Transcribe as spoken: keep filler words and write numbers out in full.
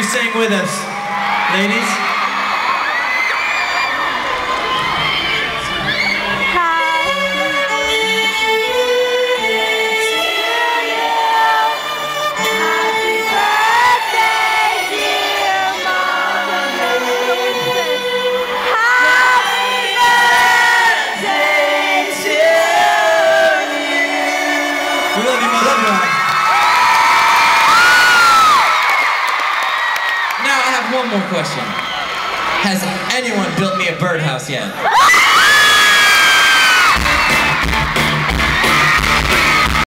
sing with us. Ladies? One more question. Has anyone built me a birdhouse yet?